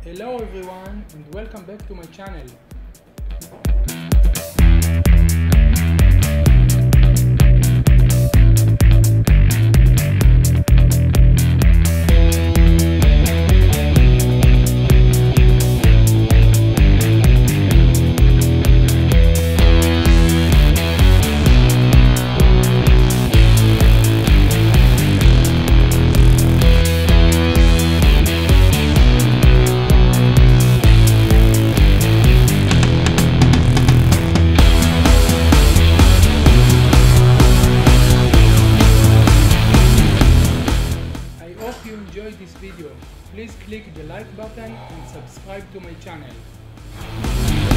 Hello everyone and welcome back to my channel. If you enjoyed this video, please click the like button and subscribe to my channel.